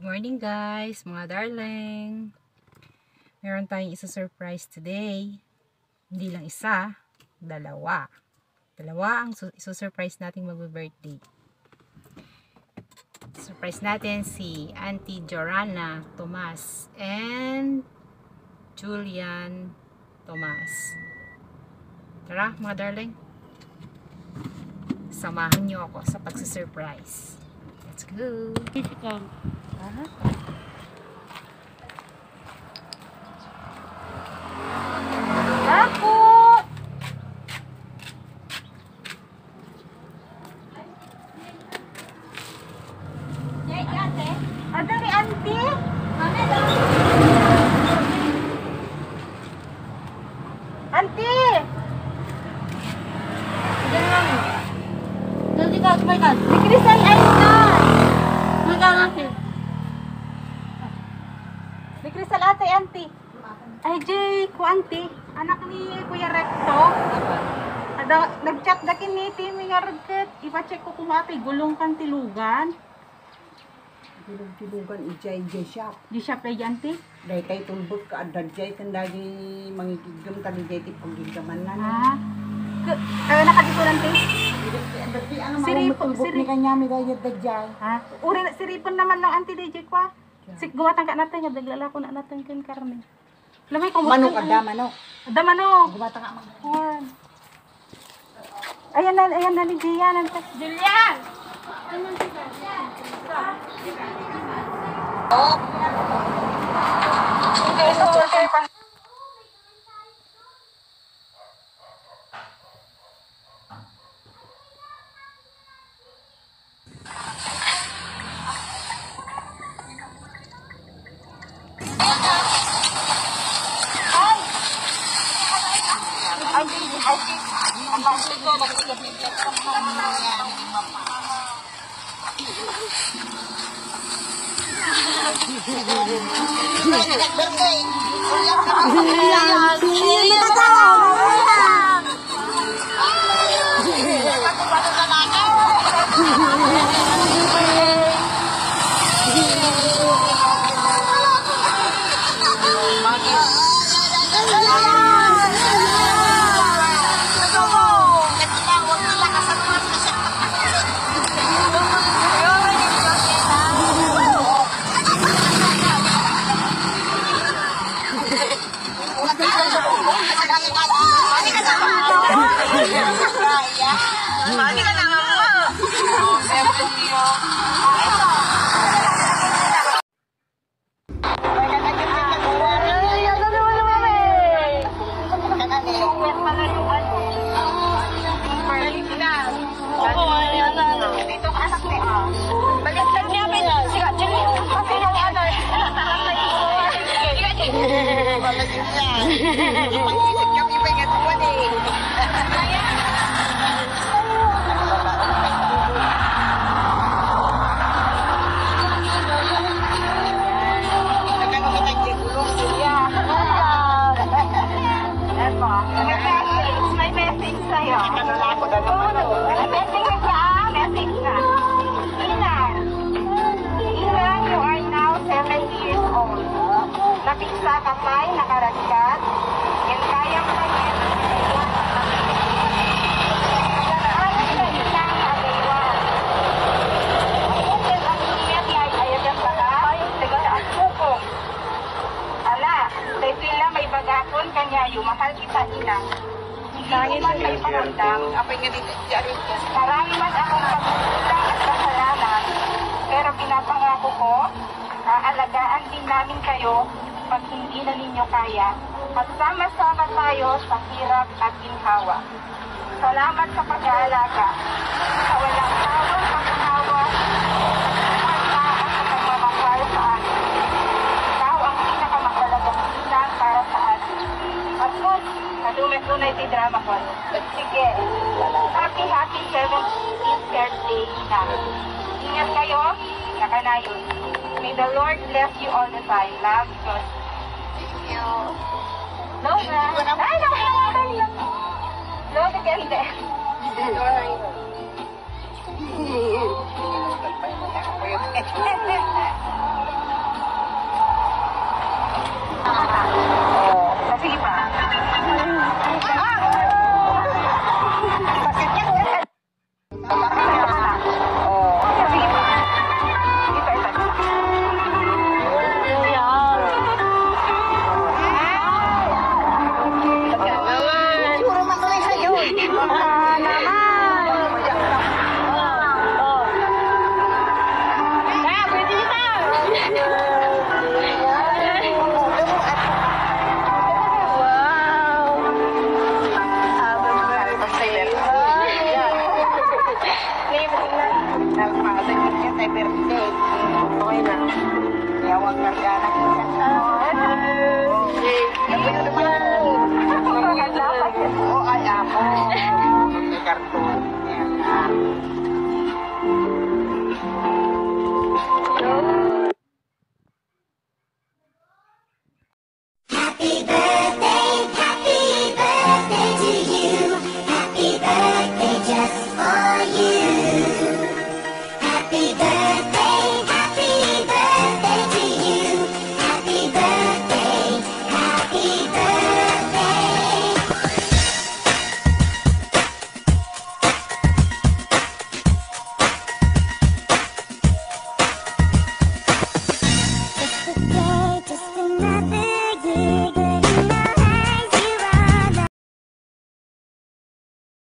morning guys, mga darling. Meron tayong isa-surprise today. Hindi lang isa, dalawa. Dalawa ang isa-surprise nating mag-birthday. Surprise natin si Auntie Jorana Tomas and Julian Tomas. Tara mga darling, samahan niyo ako sa pagsa-surprise. Let's go! Ako! Ada ni auntie? Auntie! Jangan. Nanti kau kembalikan. Dikrisal air Auntie. Dikrisal ate auntie. Ay Jay, ku auntie, anak ni Kuya Recto. Ada nag-chat dakin ni Timmy nga ragket. Ipa-check ko kung ate gulong kan tilugan. Tilugan ijay shop. Di shop ay auntie. Dahil kay tulbot ka adad jay kan dagi mangigigam tali jay ti paggigaman na. Ha? Kaya nakadito auntie. Siripon ni kanya mi dayad jay. Ha? Uri siripon naman lang auntie DJ kwa. Sik guwatan ka natin nga daglala ko na natin kan karne. Lamay ko manok ada manok. Ada manok. Guwatan ka man. Ayan na ni Julian. Julian. Oh. Okay, pa. Napiksa kamay, nakaragkat, and kaya mo na yan. Daraan sa isang kagaywan. Ayun ang ingat ay ayun ang bagay, tagal ang pukong. Ala, sa sila may bagakon kanya yung mahal kita ina. Hindi man may paramdam. Apay nga dito dyarin ko. Marami man akong pagkulang at kasalanan, pero pinapangako ko, aalagaan din namin kayo pag hindi na ninyo kaya, at sama-sama tayo sa hirap at ginhawa. Salamat sa pag-aalaga, sa walang sawang paghahawa, at sa pagmamahal sa akin. Ikaw ang pinakamahalagang bilang para sa atin. At kung nadumay-tunay si drama ko, sige, happy 17th birthday namin. Ingat kayo, nakanayon. May the Lord bless you all the time. Love, God. Thank you. Lola. Ay, nakakawalan lang. Lola, ganda. Lola. birthday. Okay na. Kaya huwag kargana kita. Sabi ko naman. Oo, ay ako. May karton.